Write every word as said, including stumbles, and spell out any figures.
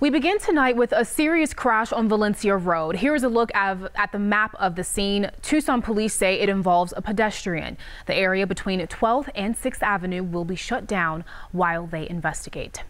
We begin tonight with a serious crash on Valencia Road. Here's a look at, at the map of the scene. Tucson Police say it involves a pedestrian. The area between twelfth and sixth Avenue will be shut down while they investigate.